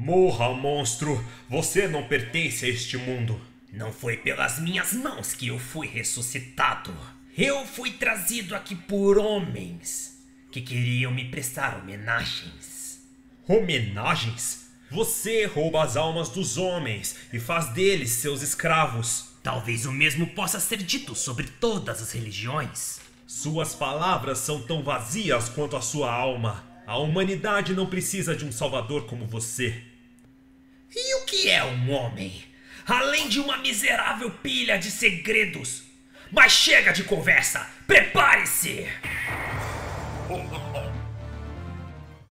Morra, monstro! Você não pertence a este mundo. Não foi pelas minhas mãos que eu fui ressuscitado. Eu fui trazido aqui por homens que queriam me prestar homenagens. Homenagens? Você rouba as almas dos homens e faz deles seus escravos. Talvez o mesmo possa ser dito sobre todas as religiões. Suas palavras são tão vazias quanto a sua alma. A humanidade não precisa de um salvador como você. E o que é um homem? Além de uma miserável pilha de segredos. Mas chega de conversa! Prepare-se!